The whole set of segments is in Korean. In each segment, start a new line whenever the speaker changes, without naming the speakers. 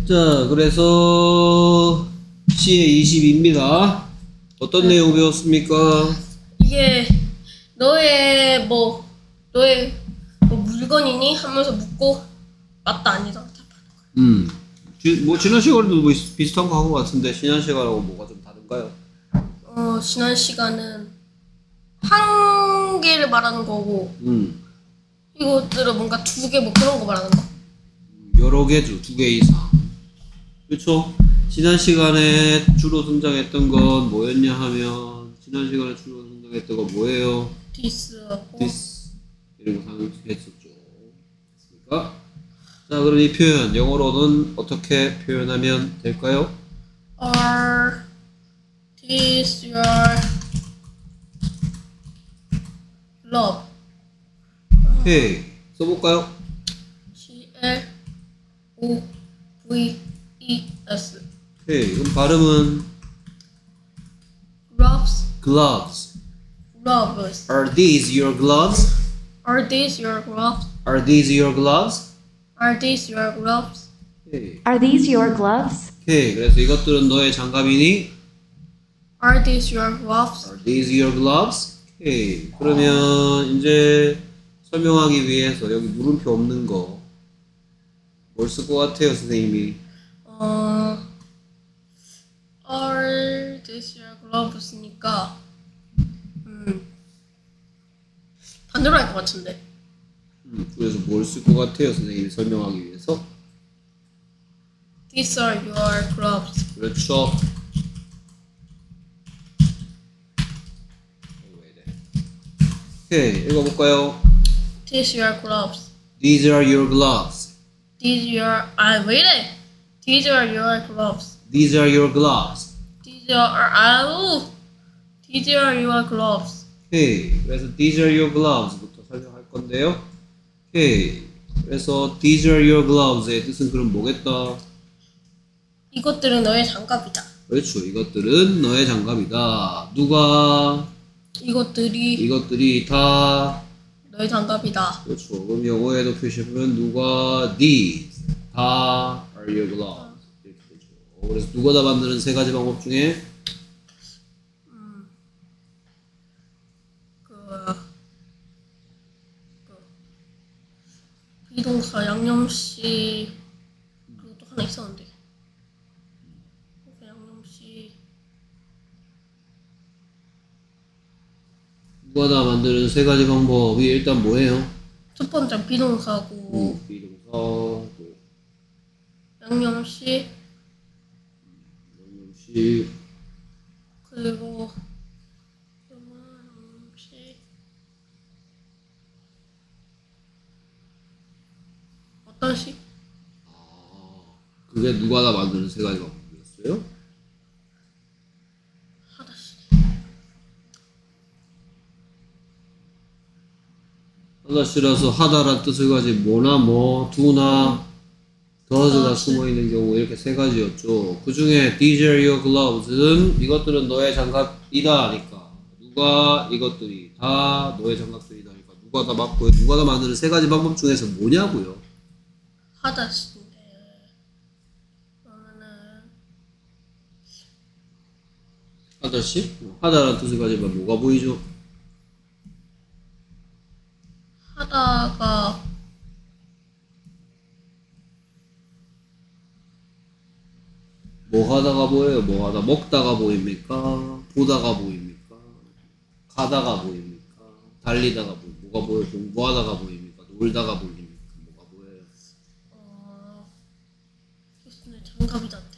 자, 그래서 C의 22입니다. 어떤 내용 배웠습니까?
이게 너의 뭐 물건이니 하면서 묻고 맞다 아니다 답하는 거야.
뭐 지난 시간에도 뭐 비슷한 거 한 것 같은데 지난 시간하고 뭐가 좀 다른가요?
지난 시간은 한 개를 말하는 거고 이것들은 뭔가 두 개 뭐 그런 거 말하는 거.
여러 개죠. 두 개 이상. 그렇죠? 지난 시간에 주로 등장했던 건 뭐였냐 하면 지난 시간에 주로 등장했던 건 뭐예요?
this
이런 거 사용했었죠. 됐습니까? 자, 그럼 이 표현 영어로는 어떻게 표현하면 될까요?
are this your love?
오케이. 써볼까요?
gloves.
오케이. 그럼 발음은 gloves. Are these your gloves?
Are these your gloves?
Are these your gloves?
Are these your gloves?
오케이.
Are these your gloves?
오케이. 그래서 이것들은 너의 장갑이니?
Are these your gloves?
Are these your gloves? 오케이. 그러면 이제 설명하기 위해서 여기 물음표 없는 거 뭘 쓸 것 같아요, 선생님이?
Are these your gloves니까 반대로 할 것 같은데.
그래서 뭘 쓸 것 같아요, 선생님이 설명하기 위해서?
These are your gloves.
그렇죠. 오케이, 읽어볼까요?
These are your gloves.
These are your gloves.
These are 왜 이래? These are your gloves.
These are your gloves.
These are your gloves.
오케이, 그래서 these are your gloves부터 설명할 건데요. 오케이, 그래서 these are your gloves의 뜻은 그럼 뭐겠다?
이것들은 너의 장갑이다.
그렇죠, 이것들은 너의 장갑이다. 누가?
이것들이
다
너의 장갑이다.
그렇죠. 그럼 영어에도 표시해보면 누가 these 다 are your gloves 이렇게 되죠. 그래서 누가 다 만드는 세 가지 방법 중에
비동사 양념씨 그리고 또 하나 있었는데 양념씨
누가 다 만드는 세 가지 방법이 일단 뭐예요?
첫 번째 비동사고
비동사
양념씨 그리고 양념씨 어떤 씨?
그게 누가 다 만드는 세 가지 방법이었어요?
하다씨.
하다시라서 하다란 뜻을 가진 뭐나 뭐 두나 does가 숨어있는 경우 이렇게 세 가지였죠. 그 중에 these are your gloves는 이것들은 너의 장갑이다 하니까 누가 이것들이 다 너의 장갑들이다 하니까 누가 다 맞고요. 누가 다 만드는 세 가지 방법 중에서 뭐냐고요?
하다씨인데 그러면은
하다시? 하다라는 뜻을 가지면 뭐가 보이죠?
하다가
뭐 하다가 보여요? 뭐 하다 먹다가 보입니까? 보다가 보입니까? 가다가 보입니까? 달리다가 보입니까? 뭐가 보여요? 공부하다가 보입니까? 놀다가 보입니까? 뭐가 보여요?
교수님 장갑이던데.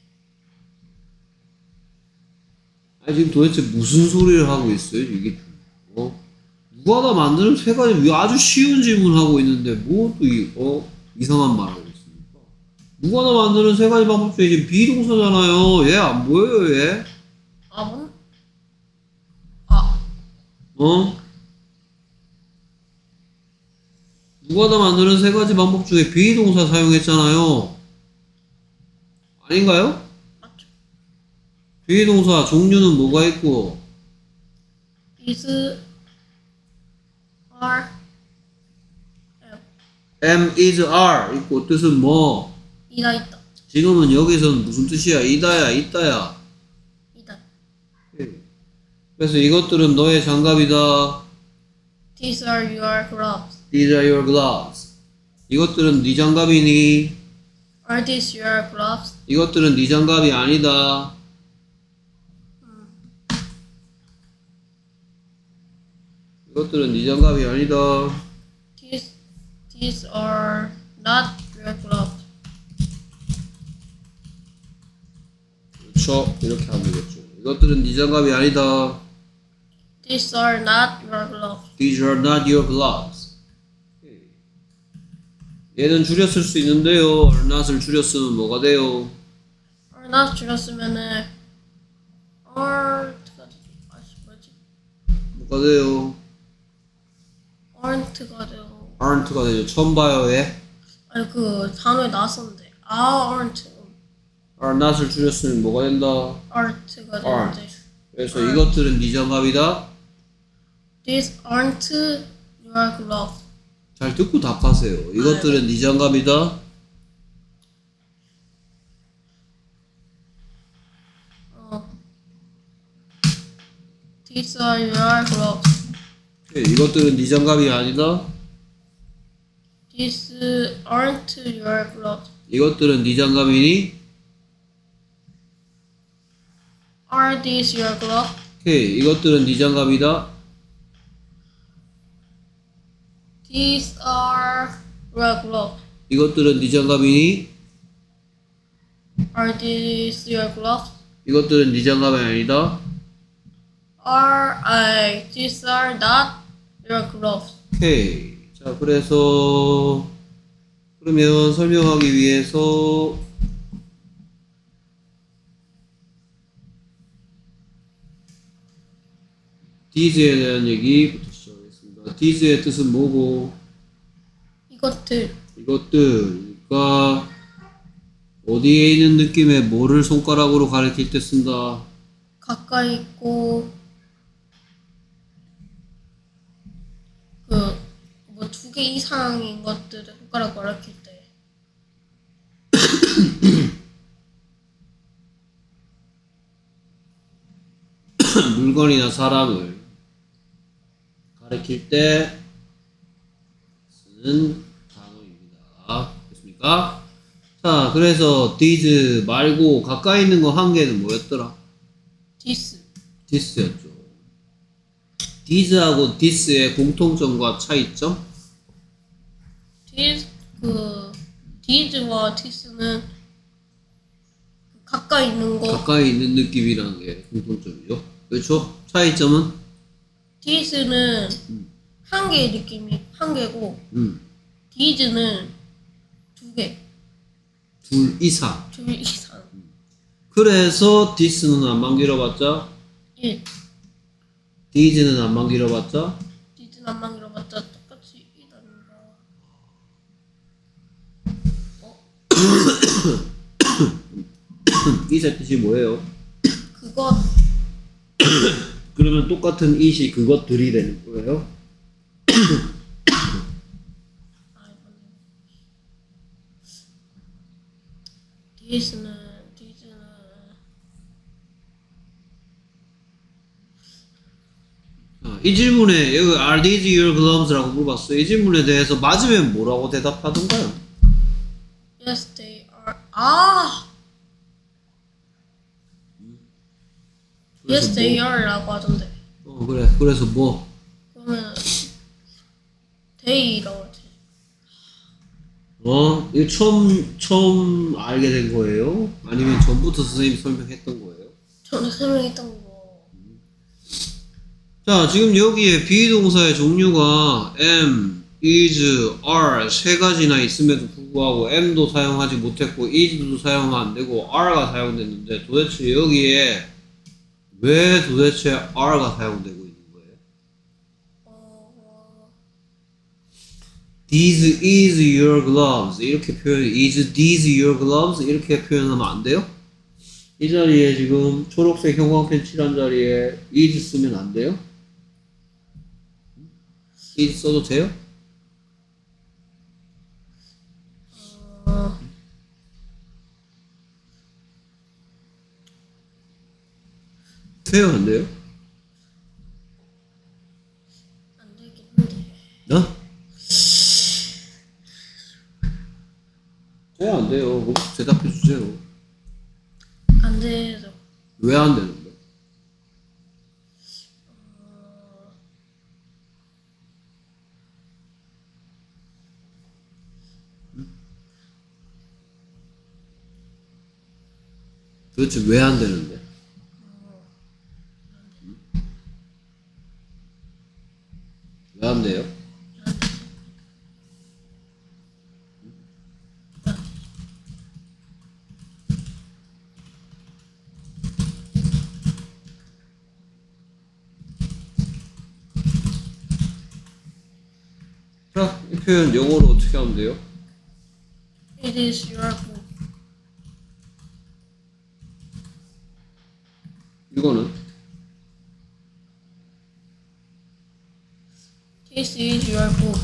아니 지금 도대체 무슨 소리를 하고 있어요? 이게 누가 다 만드는 세 가지 아주 쉬운 질문 하고 있는데 뭐 또 이상한 말 하고 있습니까? 누가 다 만드는 세 가지 방법 중에 지금 비동사잖아요. 얘 안 보여요, 얘? 누가 다 만드는 세 가지 방법 중에 비동사 사용했잖아요. 아닌가요?
맞죠.
비동사 종류는 뭐가 있고?
is are
am, is, are 있고 뜻은 뭐?
이다 있다.
지금은 여기서는 무슨 뜻이야? 이다야, 있다야.
이다.
그래서 이것들은 너의 장갑이다.
These are your gloves.
These are your gloves. 이것들은 네 장갑이니?
Are these your gloves?
이것들은 네 장갑이 아니다. 이것들은 네 장갑이 아니다.
These are not your gloves.
그렇죠. 이렇게 하면 되겠죠. 이것들은 네 장갑이 아니다.
These are not your gloves.
These are not your gloves. 얘는 줄여 쓸 수 있는데요. are not을 줄여 쓰면 뭐가 돼요?
are not 줄였으면은 aren't가 되죠. 아씨 뭐지?
뭐가 돼요?
aren't가 되고.
aren't가 되죠. 처음 봐요, 얘.
아니 그 단어에 나왔었는데 aren't
are not을 줄였으면 뭐가 된다?
aren't가
aren't.
되는데.
그래서 이것들은 네 장갑이다.
These aren't your gloves.
잘 듣고 답하세요. 이것들은 네 장갑이다.
These are your gloves.
이것들은 네 장갑이 아니다.
These aren't your gloves.
이것들은 네 장갑이니?
Are these your gloves?
이것들은 네 장갑이다.
These are your gloves.
이것들은 네 장갑이니?
Are these your gloves?
이것들은 네 장갑이 아니다.
These are not your gloves.
자, 그래서 그러면 설명하기 위해서 these에 대한 얘기부터 시작하겠습니다. these의 뜻은 뭐고?
이것들.
이것들. 그러니까 어디에 있는 느낌의 뭐를 손가락으로 가리킬 때 쓴다.
가까이 있고 뭐 2개 이상인 것들을 손가락 가리킬 때.
물건이나 사람을 가리킬 때 쓰는 단어입니다. 됐습니까? 자, 그래서 these 말고 가까이 있는 거 한 개는 뭐였더라? this였죠. these하고 this의 공통점과 차이점?
these와 this는 가까이 있는 거.
가까이 있는 느낌이라는 게 공통점이죠. 그렇죠? 차이점은?
these는 한 개의 느낌이 한 개고, these는 2개.
둘 이상.
둘 이상.
그래서 this는 안만 길어봤자
1.
these는 안만 길어봤자
these는 안만 길어봤자 똑같이 1 아닌가.
it의 뜻이 뭐예요?
그것.
그러면 똑같은 it이 그것들이 되는 거예요?
these는
이 질문에 여기 are these your gloves라고 물어봤어요. 이 질문에 대해서 맞으면 뭐라고 대답하던가요?
yes they are. yes they are라고 하던데.
그래. 그래서 뭐?
그러면 they라고 하지.
이거 처음 알게 된 거예요? 아니면 전부터 선생님이 설명했던 거예요?
저는 설명했던 거.
자, 지금 여기에 비동사의 종류가 am, is, are 세 가지나 있음에도 불구하고 am도 사용하지 못했고 is도 사용하면 안 되고 are가 사용됐는데 도대체 여기에 왜 도대체 are가 사용되고 있는 거예요? These is your gloves 이렇게 표현, is these your gloves 이렇게 표현하면 안 돼요? 이 자리에 지금 초록색 형광펜 칠한 자리에 is 쓰면 안 돼요? is 써도 돼요? 돼요, 안 돼요?
안 되긴 한데.
어? 돼요, 안 돼요? 뭐 대답해 주세요.
안 돼서.
왜 안 되는데? 도대체 왜 안 되는데? 왜 안 돼요? 자, 이 표현 영어로 어떻게 하면 돼요?
It is your book.
이거는
This is your book.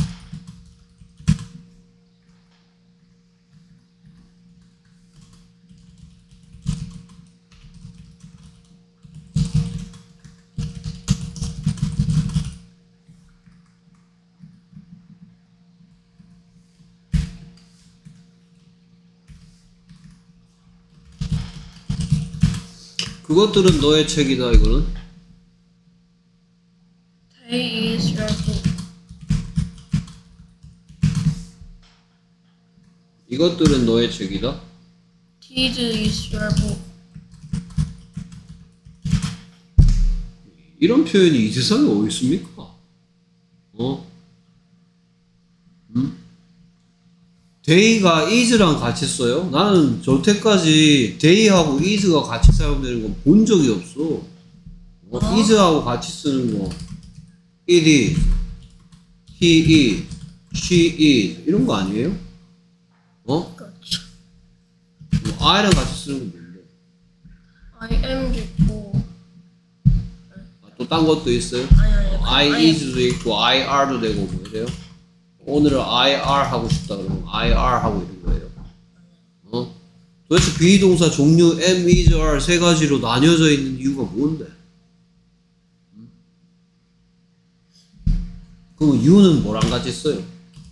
그것들은 너의 책이다. 이거는
They is your book.
이것들은 너의 책이다.
This is your book.
이런 표현이 이 세상에 어디 있습니까? 데이가 is랑 같이 써요? 나는 저때까지 데이하고 is가 같이 사용되는 건 본 적이 없어. is하고 같이 쓰는 거. it is, he is, she is 이런 거 아니에요?
그렇죠.
뭐 I랑 같이 쓰는 건 뭔데?
I am도 있고.
또 딴 것도 있어요? I is도 있고 I are도 되고 뭐 이래요? 오늘은 I are 하고 싶다 그러면 I are 하고 이런 거예요. 도대체 비동사 종류 am, is, are 세 가지로 나뉘어져 있는 이유가 뭔데? 그럼 you는 뭐랑 같이 써요?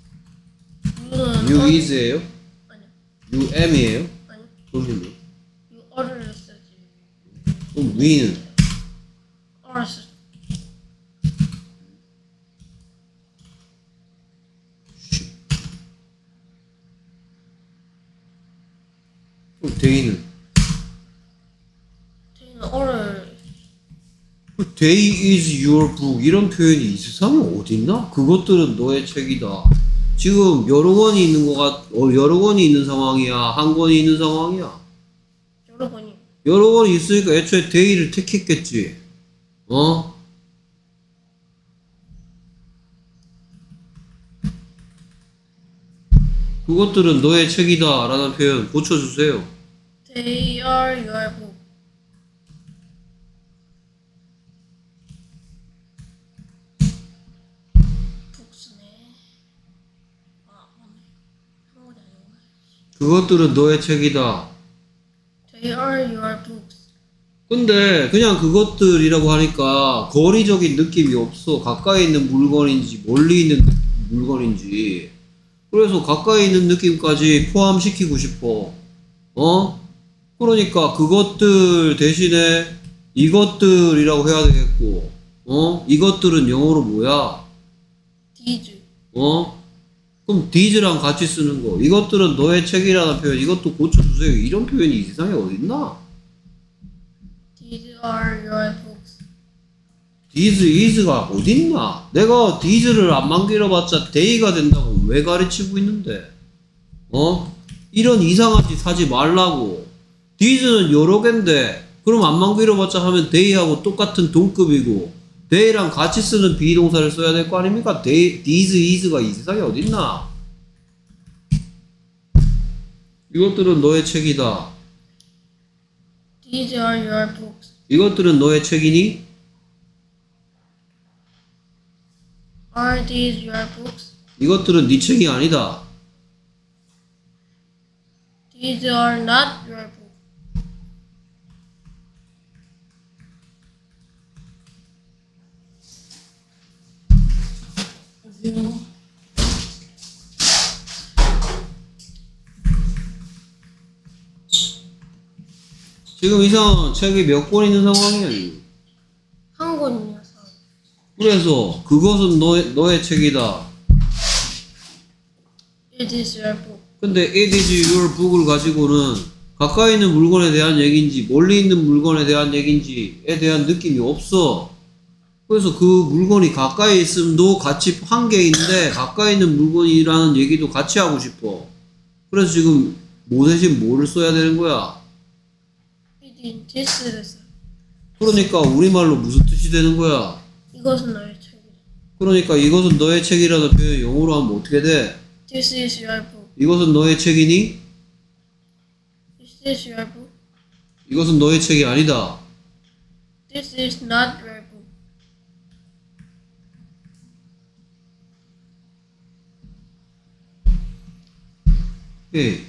you is예요?
아니요.
you am이에요?
아니.
그럼요.
You are를 쓰지.
그럼 we는?
are 쓰지.
그럼 they는?
They는 are를.
They is your book 이런 표현이 이 세상에 어딨나? 그것들은 너의 책이다. 지금 여러 권이 있는 여러 권이 있는 상황이야? 한 권이 있는 상황이야?
여러 번이.
여러 권이 있으니까 애초에 they를 택했겠지. 그것들은 너의 책이다 라는 표현 고쳐주세요.
They are your book. 북스네. 한국이 아니구나.
그것들은 너의 책이다.
They are your books.
근데 그냥 그것들이라고 하니까 거리적인 느낌이 없어. 가까이 있는 물건인지 멀리 있는 물건인지. 그래서 가까이 있는 느낌까지 포함시키고 싶어. 그러니까 그것들 대신에 이것들이라고 해야 되겠고. 이것들은 영어로 뭐야?
These.
그럼 these랑 같이 쓰는 거. 이것들은 너의 책이라는 표현. 이것도 고쳐주세요. 이런 표현이 이 세상에 어딨나?
These are your books.
these is가 어딨나? 내가 these를 안 만들어봤자 they가 된다고 왜 가르치고 있는데? 이런 이상한 짓 하지 말라고. these는 여러 갠데 그럼 안 만들어봤자 하면 they하고 똑같은 동급이고 they랑 같이 쓰는 비동사를 써야 될 거 아닙니까? these is가 이 세상에 어딨나? 이것들은 너의 책이다.
These are your books.
이것들은 너의 책이니?
Are these your books?
이것들은 네 책이 아니다.
These are not your books.
지금 이상 책이 몇 권 있는 상황이야, 지금.
한 권이어서.
그래서 그것은 너의 책이다.
It is your book.
근데 it is your book을 가지고는 가까이 있는 물건에 대한 얘기인지 멀리 있는 물건에 대한 얘기인지에 대한 느낌이 없어. 그래서 그 물건이 가까이 있음도 같이 한 개인데 가까이 있는 물건이라는 얘기도 같이 하고 싶어. 그래서 지금 뭐 대신 뭐를 써야 되는 거야?
It is this를 써.
그러니까 우리말로 무슨 뜻이 되는 거야?
이것은 너의 책이다.
그러니까 이것은 너의 책이라는 표현 영어로 하면 어떻게 돼?
This is your book.
이것은 너의 책이니?
This is your book.
이것은 너의 책이 아니다.
This is not your book.
예.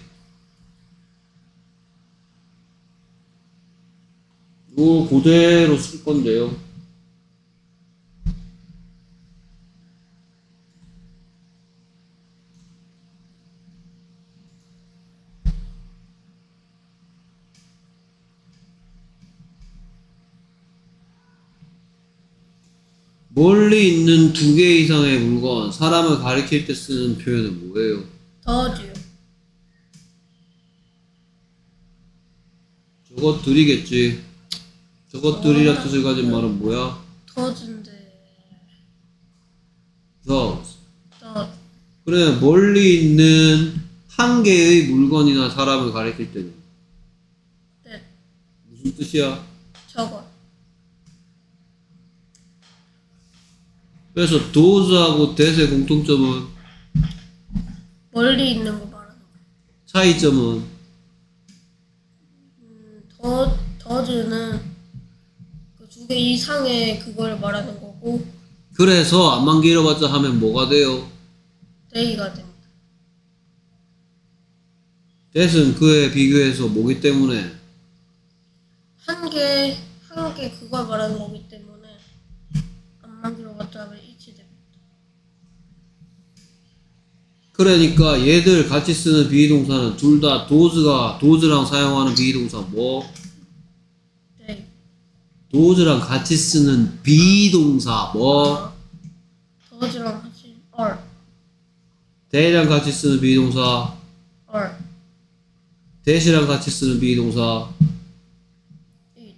이거 그대로 쓸 건데요. 멀리 있는 두 개 이상의 물건, 사람을 가리킬 때 쓰는 표현은 뭐예요?
더즈요.
저것들이겠지. 저것들이라 뜻을 가진 말은 뭐야?
더즈인데.
those.
더즈.
그래, 멀리 있는 한 개의 물건이나 사람을 가리킬 때는
네.
무슨 뜻이야?
저것.
그래서 those하고 that의 공통점은,
멀리 있는 거 말하는 거.
차이점은,
더즈는 그 두 개 이상의 그걸 말하는 거고,
그래서 안만 길어봤자 하면 뭐가 돼요?
데이가 됩니다.
that은 그에 비교해서 뭐기 때문에?
한 개 그걸 말하는 거기 때문에 안만 들어봤자 하면 이치 됩니다.
그러니까 얘들 같이 쓰는 비동사는 둘 다 those랑 사용하는 비동사 뭐?
데이.
those랑 같이 쓰는 비동사 뭐?
더즈랑 같이 or.
that이랑 같이 쓰는 비동사,
or.
that이랑 같이 쓰는 비동사,
이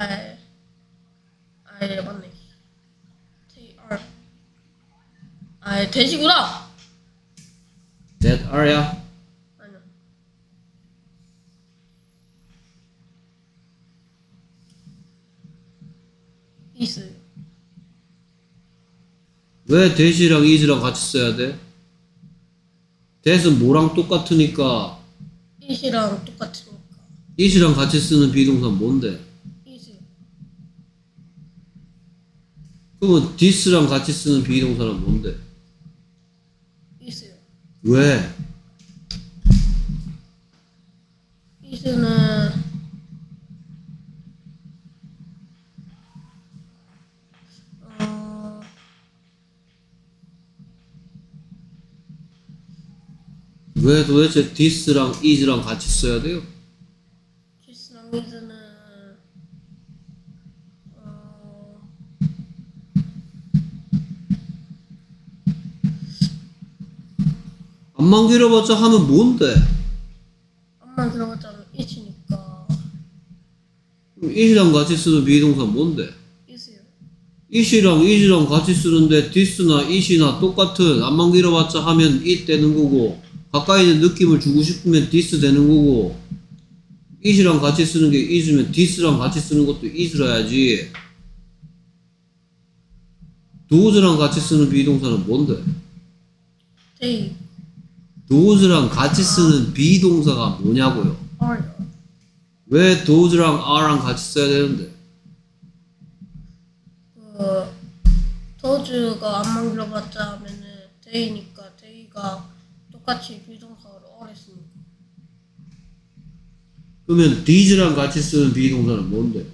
맞네. T R. 돼지구나.
that are야.
아니요. is.
왜 that이랑 is랑 같이 써야 돼? that은 뭐랑 똑같으니까
is랑 똑같으니까.
is랑 같이 쓰는 비동사는 뭔데?
is.
그러면 this랑 같이 쓰는 비동사는 뭔데?
is요.
왜?
is는
왜 도대체 this랑 is랑 같이 써야 돼요?
this랑 is는
안만 길어봤자 하면 뭔데?
안만 들어갔자면 it니까
그럼 it이랑 같이 쓰는 비동사 뭔데?
is요.
it이랑 is랑 같이 쓰는데 this나 it이나 똑같은 안만 길어봤자 하면 it 되는 거고 가까이 있는 느낌을 주고 싶으면 this 되는 거고 it이랑 같이 쓰는 게 is면 this랑 같이 쓰는 것도 is라야지. those랑 같이 쓰는 비동사는 뭔데?
they.
those랑 같이 쓰는 비동사가 뭐냐고요?
are요.
왜 those랑 are랑 같이 써야 되는데?
더즈가 안만 들어봤자 하면은 they니까 they가 똑같이 비동사로 어랬으니까.
그러면 these랑 같이 쓰는 비동사는 뭔데?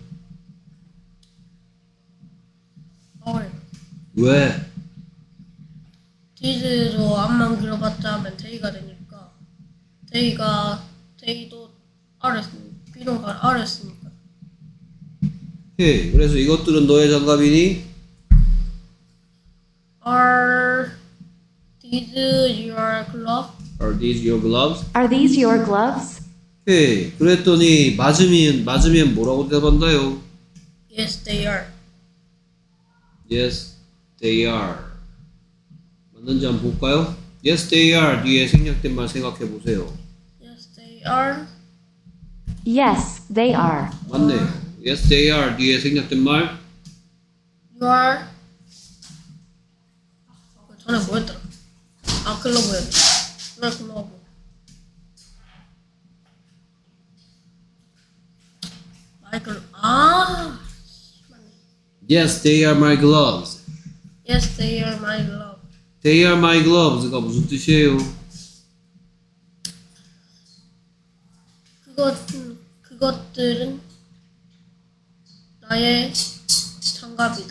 어래요.
왜?
thes도 안만 들어봤자 하면 they가 되니까 they도 어랬으니까 비동사를 어랬으니까
오케이. 그래서 이것들은 너의 장갑이니?
Are these your gloves?
Are these your gloves?
Are these your gloves?
오케이. 그랬더니 맞으면 뭐라고 대답한다요?
Yes, they are.
Yes, they are. 맞는지 한번 볼까요? Yes, they are 뒤에 생략된 말 생각해 보세요.
Yes, they are.
Yes, they are.
맞네요. Yes, they are 뒤에 생략된 말.
You are. 전에 뭐였더라? 아, 글러브였네. 그래, 글러브. 마이클. 아. 맞네.
Yes, they are my gloves.
Yes, they are my glove.
They are my gloves가 무슨 뜻이에요?
그것들은 나의 장갑이다.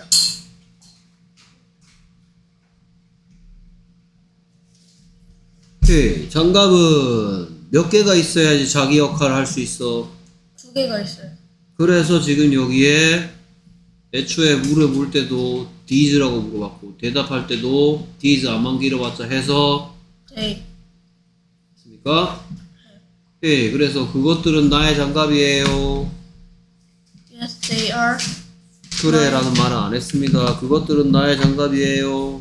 오케이. 장갑은 몇 개가 있어야지 자기 역할을 할 수 있어.
2개가 있어요.
그래서 지금 여기에 애초에 물어볼 때도 these라고 물어봤고 대답할 때도 these 안만 길어봤자 해서
They.
있습니까? 오케이. 그래서 그것들은 나의 장갑이에요.
Yes, they are.
그래 라는 말은 안 했습니다. 그것들은 나의 장갑이에요.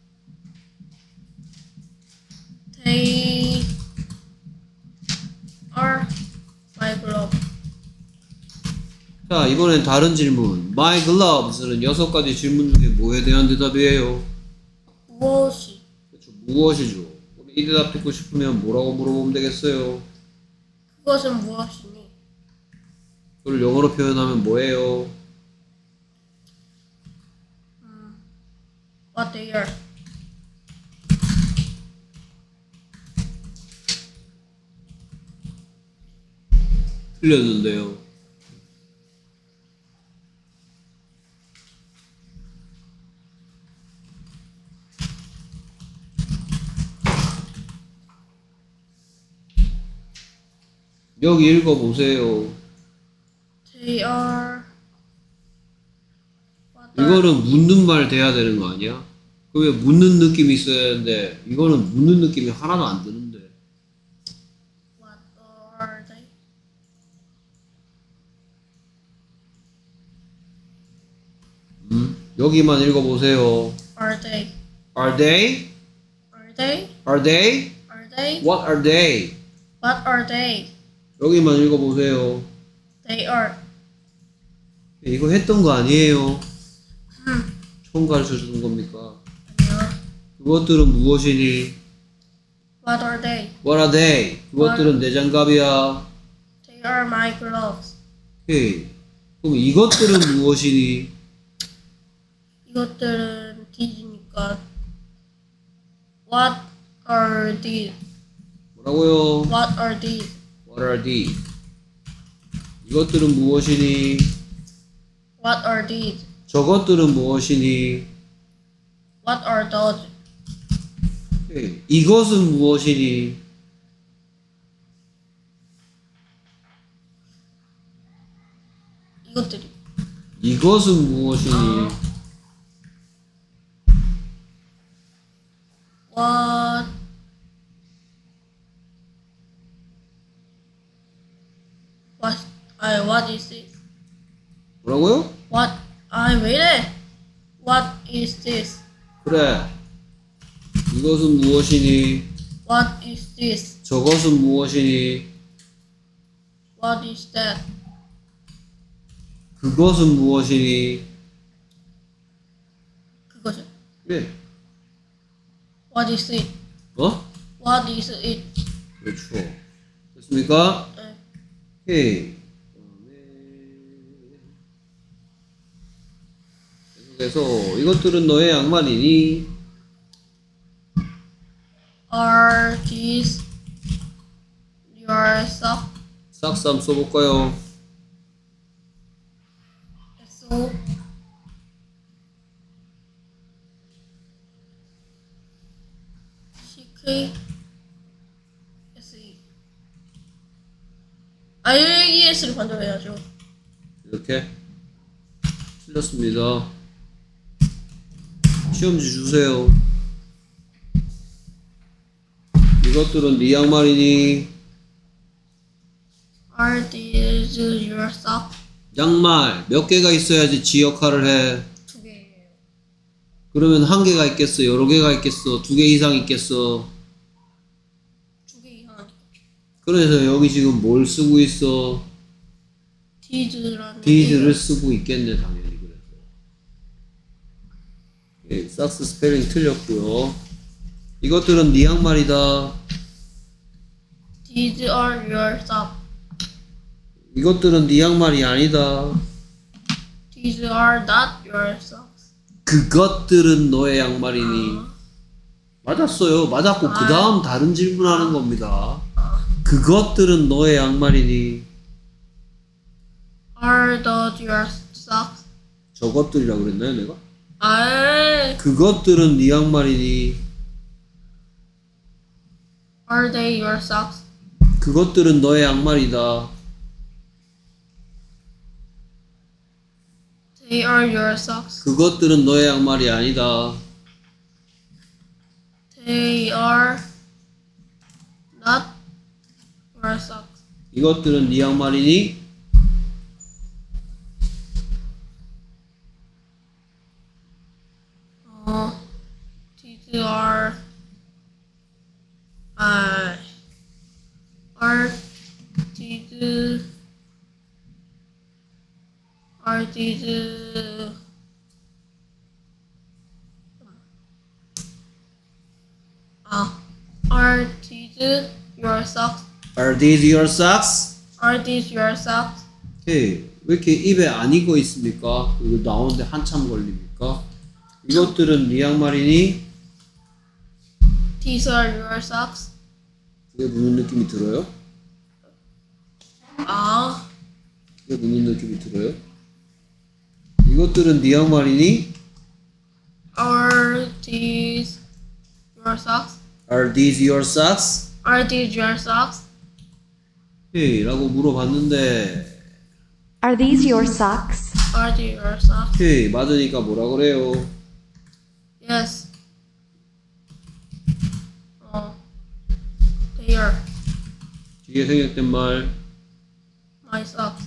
They are my glove.
자, 이번엔 다른 질문. My gloves는 6가지 질문 중에 뭐에 대한 대답이에요?
무엇이?
그렇죠. 무엇이죠? 그럼 이 대답 듣고 싶으면 뭐라고 물어보면 되겠어요?
그것은 무엇이니?
그걸 영어로 표현하면 뭐예요?
What they are.
틀렸는데요. 여기 읽어보세요.
They are. What
이거는 묻는 말 돼야 되는 거 아니야? 그 왜 묻는 느낌이 있어야 되는데 이거는 묻는 느낌이 하나도 안 드는데.
What are they?
여기만 읽어보세요.
Are they?
Are they?
Are they?
Are they?
Are they?
What are they?
What are they?
여기만 읽어보세요.
They are.
이거 했던 거 아니에요? 처음 가르쳐 주는 겁니까?
아니요.
그것들은 무엇이니?
What are they?
What are they? 그것들은 내 장갑이야.
They are my gloves.
오케이. 그럼 이것들은 무엇이니?
이것들은 thes니까 What are these?
뭐라고요?
What are these?
What are these? 이것들은 무엇이니?
What are these?
저것들은 무엇이니?
What are those?
오케이. 이것은 무엇이니?
이것들이.
이것은 무엇이니?
What? What is it?
뭐라고요?
What? 왜 이래? What is this?
그래. 이것은 무엇이니?
What is this?
저것은 무엇이니?
What is that?
그것은 무엇이니?
그거죠.
그래.
What is it?
어?
What is it?
그렇죠. 됐습니까?
네.
오케이. 계속해서 이것들은 너의 양말이니?
Are these your socks?
싹스 한번 써볼까요?
So CK SE 여기 S를 반대로 해야죠.
이렇게. 틀렸습니다. 시험지 주세요. 이것들은 네 양말이니?
Are these your socks?
양말 몇 개가 있어야지 지 역할을 해?
2개예요.
그러면 한 개가 있겠어? 여러 개가 있겠어? 2개 이상 있겠어?
2개 이상.
그래서 여기 지금 뭘 쓰고 있어?
these라는
these를 쓰고 있겠네 당연히. 그래서 예, 삭스 스펠링 틀렸고요. 이것들은 네 양말이다.
These are your socks.
이것들은 네 양말이 아니다.
These are not your socks.
그것들은 너의 양말이니? 맞았어요. 맞았고 그 다음 다른 질문하는 겁니다. 그것들은 너의 양말이니?
Are those your socks?
저것들이라 그랬나요 내가?
아,
그것들은 네 양말이니?
are they your socks?
그것들은 너의 양말이다.
They are your socks.
그것들은 너의 양말이 아니다.
They are not your socks.
이것들은 네 양말이니?
These are these are these are these your socks?
Are these your socks?
Are these your socks?
왜 이렇게 입에 안 익어 있습니까? 이거 나오는데 한참 걸립니까? 이것들은 네 양말이니?
These are your socks?
그게 무슨 느낌이 들어요? 그게 무슨 느낌이 들어요? 이것들은 네 양말이니?
Are these your socks?
Are these your socks?
Are these your socks?
라고 물어봤는데
Are these your socks?
Are these your socks?
맞으니까 뭐라 그래요?
Yes. They are
뒤에 생략된 말
my socks.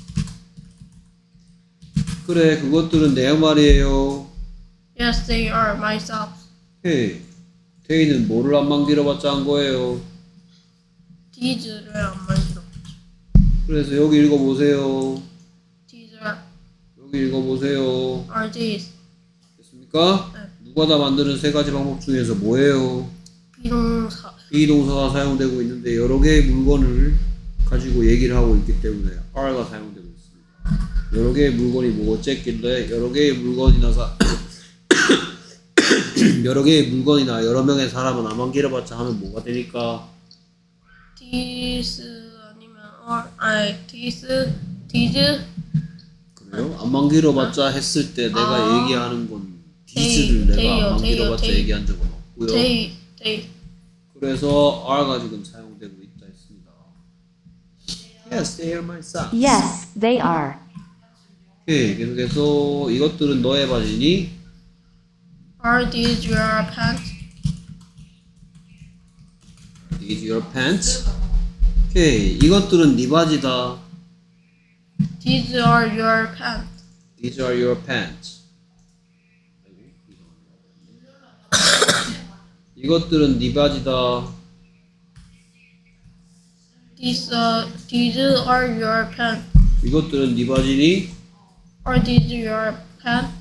그래 그것들은 내 양말이에요.
Yes, they are my socks.
태희는 뭐를 안 만들어봤자 한 거예요.
These를 안 만들어.
그래서 여기 읽어보세요.
These are
여기 읽어보세요.
these.
됐습니까?
네.
누가 다 만드는 세 가지 방법 중에서 뭐예요?
비동사.
비동사가 사용되고 있는데 여러 개의 물건을 가지고 얘기를 하고 있기 때문에 are가 사용되고 있습니다. 여러 개의 물건이 뭐겠길래 여러 개의 물건이나 여러 개의 물건이나 여러 명의 사람은 안 만들어봤자 하면 뭐가 되니까?
These 아니면 these.
그래요? 안 만들어봤자 했을 때 내가 얘기하는 건 these를 내가 안 만들어봤자 얘기한 적은 없고요.
They.
그래서 are가 지금 사용되고 있다 했습니다. Yes, they are my socks.
Yes, they are.
계속해서 이것들은 너의 바지니?
Are these your pants?
These your pants? 이것들은 네 바지다.
These are your pants.
These are your pants. 이것들은 네 바지다.
These are your pants.
이것들은 네 바지니?
Are these your pants?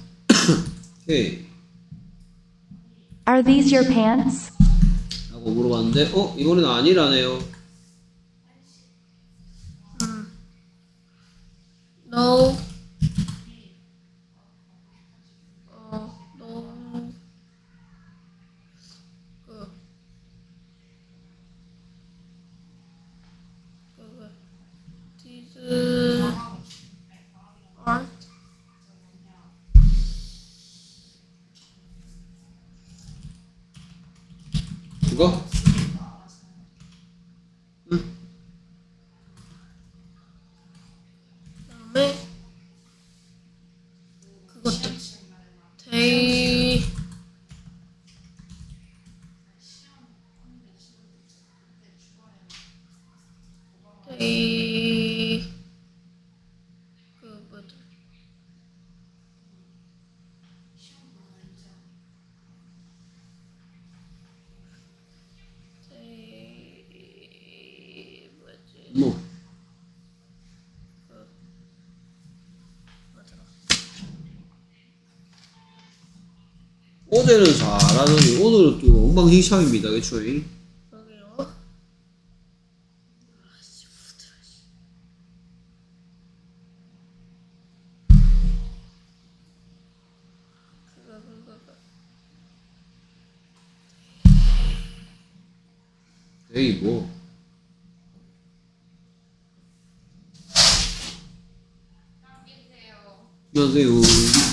Are these your pants?
라고 물어봤는데 이거는 아니라네요.
No. No. These aren't.
이거?
그다음에 They 그 뭐지? They 뭐지?
뭐
뭐더라?
어제는 잘하더니 오늘은 또 엉망진창입니다. 그쵸?
그러게요. 그거.
에이 뭐 안녕하세요.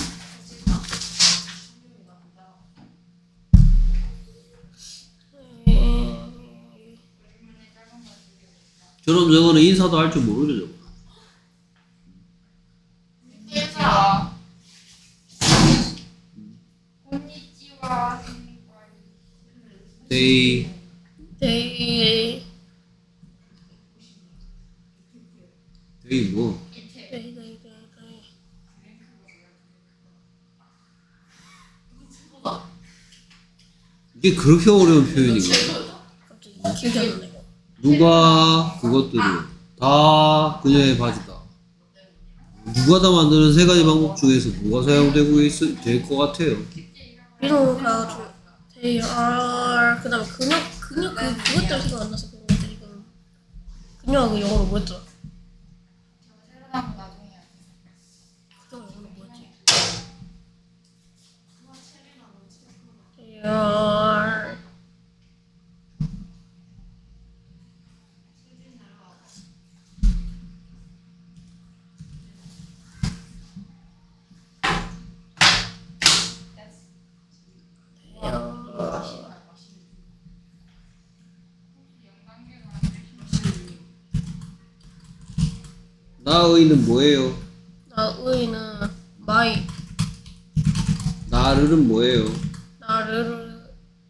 저런 저거는 인사도 할 줄 모르죠. 저거.
인사. konnichiwa.
에이
They
에이 뭐 이게 그렇게 어려운 표현인가요?
갑자기 기억이 안 나네요.
누가 그것들을 다 그녀의 바지다. 누가 다 만드는 세 가지 방법 중에서 뭐가 사용되고 될 것 같아요?
이런 가지고 They are 그다음에 그녀 그것들 생각 안 나서 그런데 지금 그녀가 그 영어로 뭐였더라?
새로 나온 거 나중에 해야 돼.
그녀가 영어로 뭐였지? They are
나의는 뭐예요?
나의는 my
나를은 뭐예요?
나를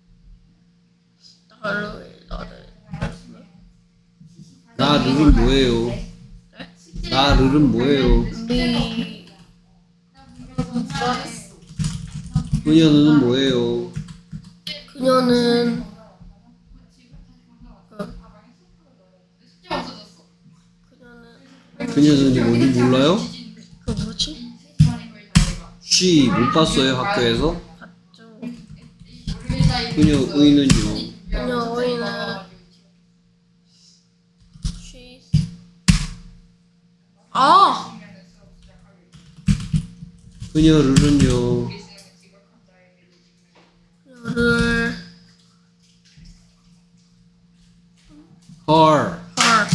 나를은 뭐예요? 나를은 뭐예요?
me
그녀는 뭐예요?
그녀는
숙제 없어졌어.
그녀는 뭔지 몰라요?
그 뭐지?
she 못 봤어요 학교에서?
봤죠.
그녀의는요?
그녀의는 she 아
그녀를은요?
그녀를
her
her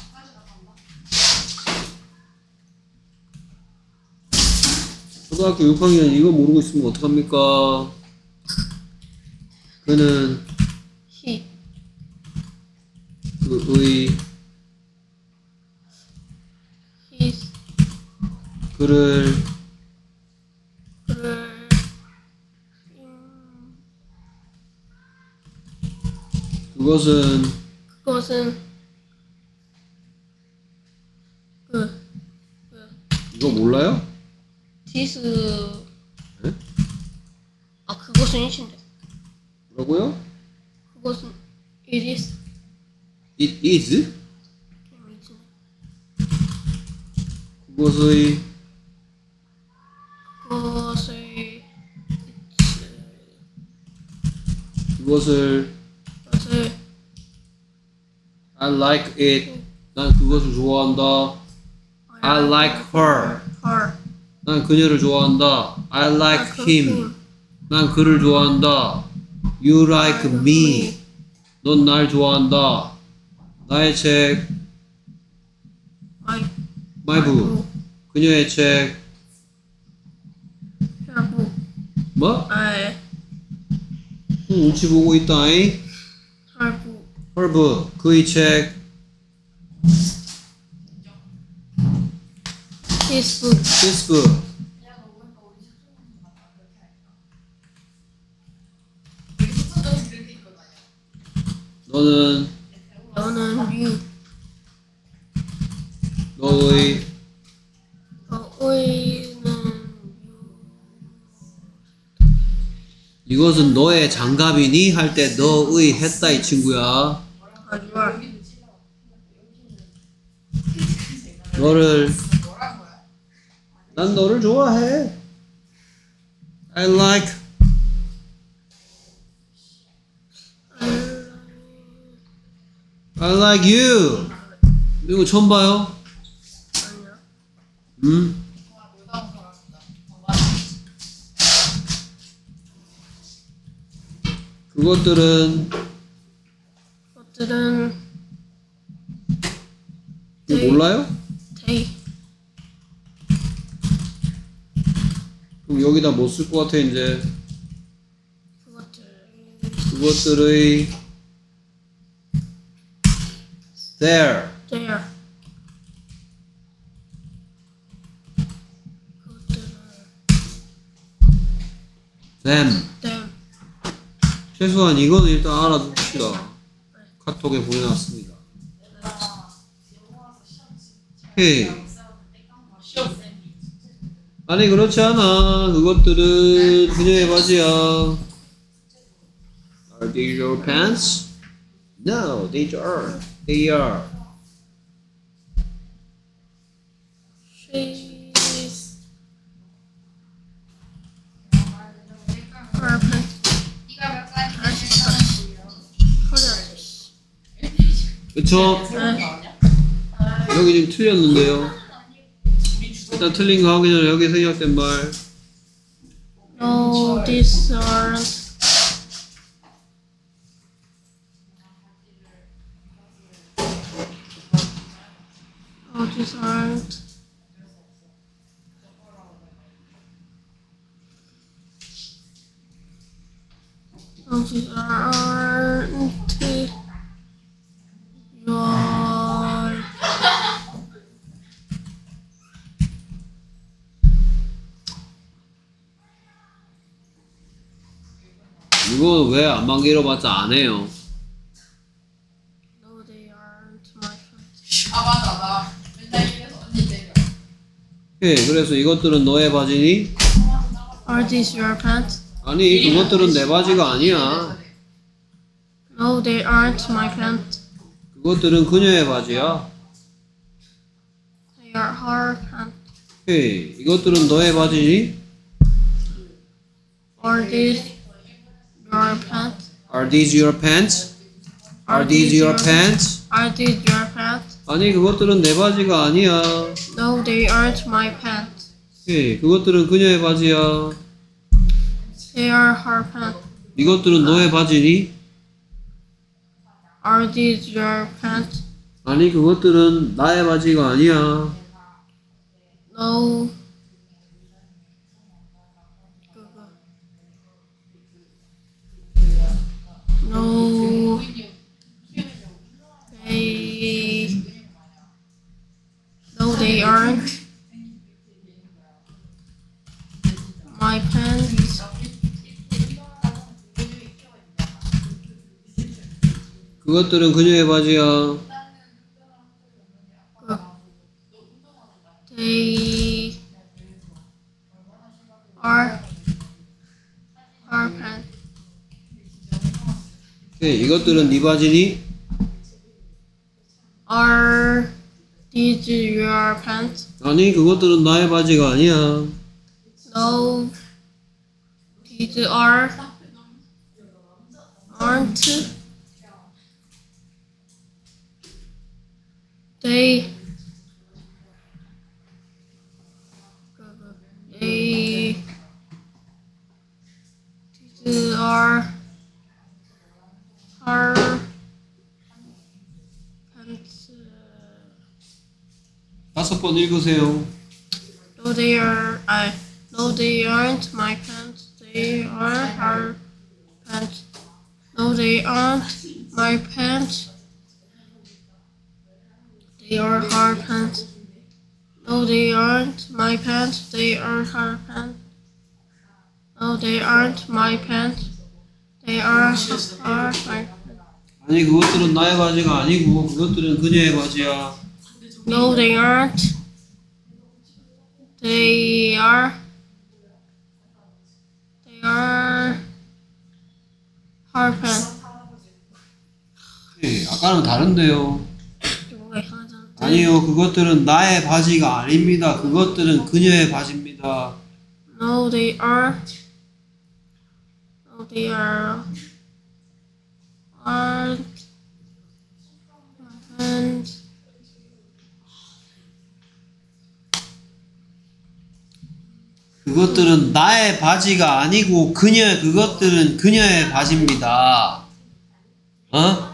초등학교 6학년 이거 모르고 있으면 어떡합니까? 그는
he
그의
his
그를
그를
그것은
그것은
이거 몰라요?
this
네?
아 그것은 이신데
뭐라고요?
그것은 it is
It is? 그것의
그것을
그것을
그것을
I like it 난 그것을 좋아한다 I like her
her
난 그녀를 좋아한다 I like him 난 그를 좋아한다 You like me 넌 날 좋아한다 나의 책
my
My book 그녀의 책
her book
뭐?
I
눈치 보고 있다잉
her book
Her book 그의 책
his book
His book 너는
너는 you
너의
의는
이것은 너의 장갑이니 할 때 너의 했다 이 친구야.
your.
너를
뭐란 거야?
난 너를 좋아해. I like you. 이거 처음 봐요?
아니야.
놀다 온 사람이다.
그것들은
그것들은
이거 몰라요?
they
그럼 여기다 뭐 쓸 것 같아 이제?
그것들
그것들의 their
their 그것들은
them
them
최소한 이거는 일단 알아둡시다. 카톡에 보내놨습니다. 오케이. 아니 그렇지 않아. 그것들은 그녀의 바지야. Are these your pants? No, they are. They are.
she's her pants
네가 몇 살인지
허리아저씨.
그쵸?
네.
여기 지금 틀렸는데요. 일단 틀린 거 하기 전에 여기 생략된 말.
No, these aren't. Oh, these aren't. Oh, these aren't your.
이거 왜 안만 길어봤자 안 해요?
No, they aren't my friends.
아 맞아 나 맨날 이래서 언니 때려.
오케이, 그래서 이것들은 너의 바지니?
Are these your pants?
아니, 그것들은 내 바지가 아니야.
No, they aren't my pants.
그것들은 그녀의 바지야.
They are her pants.
오케이, 이것들은 너의 바지니?
Are these your pants?
Are these your pants? Are these your pants?
Are these your pants?
아니, 그것들은 내 바지가 아니야.
No, they aren't my pants.
오케이, 그것들은 그녀의 바지야.
They are her pants.
이것들은 너의 바지니?
Are these your pants?
아니, 그것들은 나의 바지가 아니야.
No. No. They. No, they aren't. My pants.
그것들은 그녀의 바지야.
They are her pants.
오케이, 이것들은 네 바지니?
Are these your pants?
아니, 그것들은 나의 바지가 아니야.
No. These aren't. They. These are her pants.
5번 읽으세요.
No, they are. No, they aren't my pants. They are her pants. No, they aren't my pants. They are her pants. No, they aren't my pants. They are her pants. No, they aren't my pants. They are my pants.
아니, 그것들은 나의 바지가 아니고 그것들은 그녀의 바지야.
No, they aren't. They are. They are hard pants.
네, 아까는 다른데요.
뭔가 이상하잖아.
아니요, 그것들은 나의 바지가 아닙니다. 그것들은 그녀의 바지입니다.
No, they are. No, they are. Aren't. And
그것들은 나의 바지가 아니고 그것들은 그녀의 바지입니다. 어?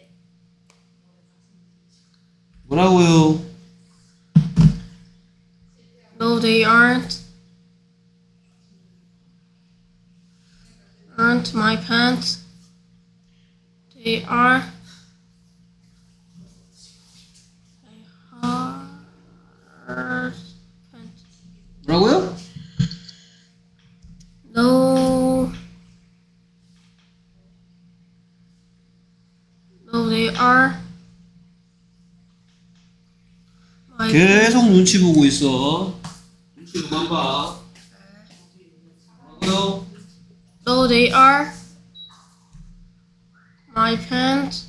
뭐라고요?
no, they aren't. Aren't my pants. They are. They are pants.
뭐라고요?
No. No, they are. My
계속 눈치 보고 있어. 눈치 그만 봐. 뭐라고요?
No, they are. My pants.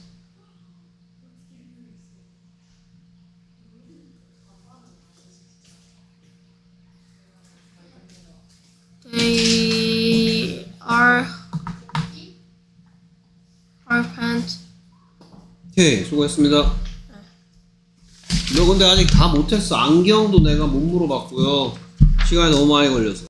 They are. Our pants.
오케이, 수고했습니다. 너 근데 아직 다 못했어. 안경도 내가 못 물어봤고요. 시간이 너무 많이 걸렸어.